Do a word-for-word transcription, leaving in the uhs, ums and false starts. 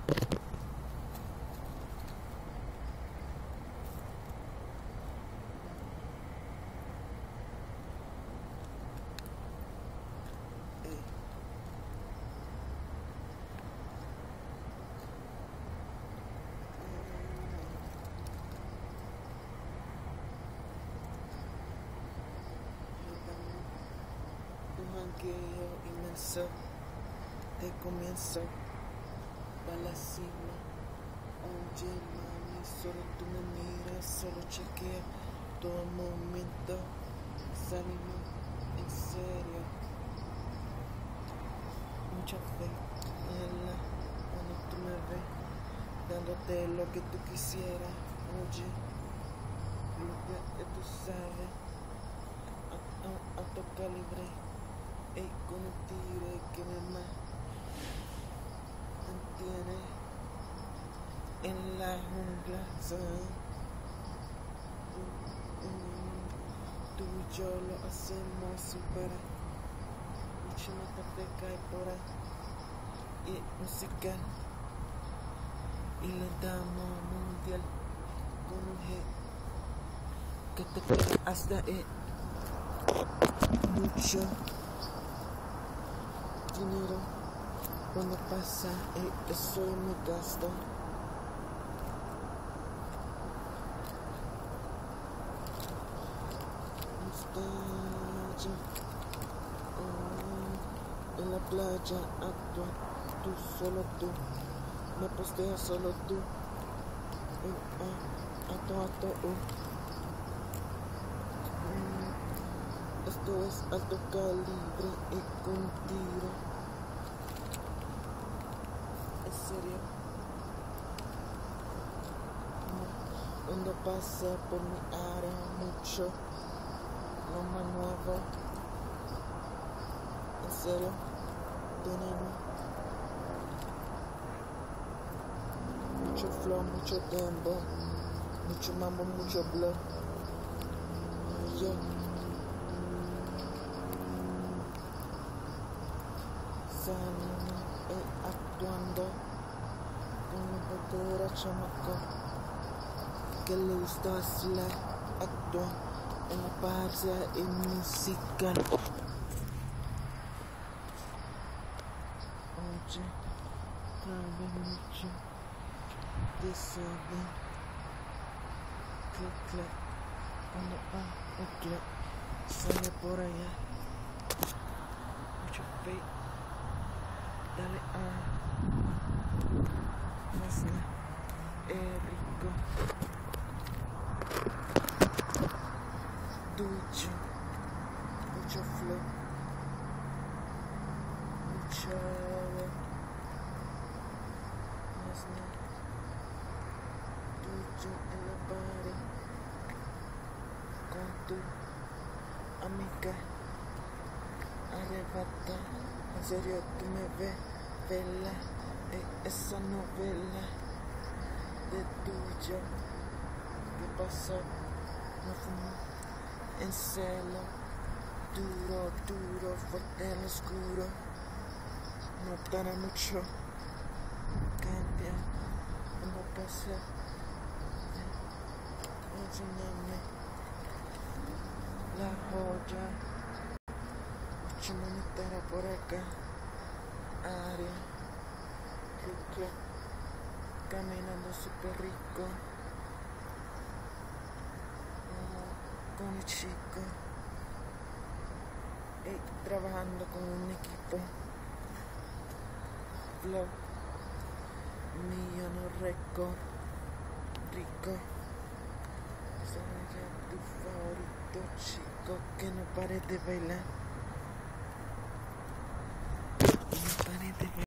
Jangueo inmenso de comienzo va la cima. Oye mami, solo tú me miras, solo chequea todo momento. Salimos en serio, mucha fe en la cuando tú me ves, dándote lo que tú quisieras. Oye, lo que tú sabes, a, a, alto calibre. Y con el tigre que me mantiene en la jungla, ¿sabes? Tú y yo lo hacemos sin parar. Mucha tarde cae por ahí y musical y le damos mundial con un G que te queda hasta ahí. Mucho dinero cuando pasa, eh, eso me gasto. Nostalgia, oh, en la playa actúa tú, solo tú, me posteas solo tú, uh, uh, ato, ato, uh. mm, esto es alto calibre y con tiro. En serio, no, cuando pasa por mi área mucho, lo más nuevo. En serio, tenemos mucho flow, mucho tempo, mucho mambo, mucho blow. Yo salimos eh, actuando con una botella chamaco que le gusta vacilar, actúa en la parte y música. Oye, cabe mucho desorden, clic, clic, cuando ah, o clic, sale por allá, mucho fake, dale ah, más nada, es rico, ducho, mucho flow, mucho agua, más nada, ducho en la pared, con tu amiga, arrebata, en serio tú me ves, vela, eh, esa novela de tuyo, ¿qué pasó? No fumo. En celo, duro, duro, fuerte en lo oscuro, no tarda mucho, cambia, cuando pasa, enséñame la joya, mucha monetera por acá, área, rico, caminando súper rico. Con el chico y trabajando con un equipo flow millón récord rico. Soy tu favorito chico que no pare de bailar, no pare de bailar.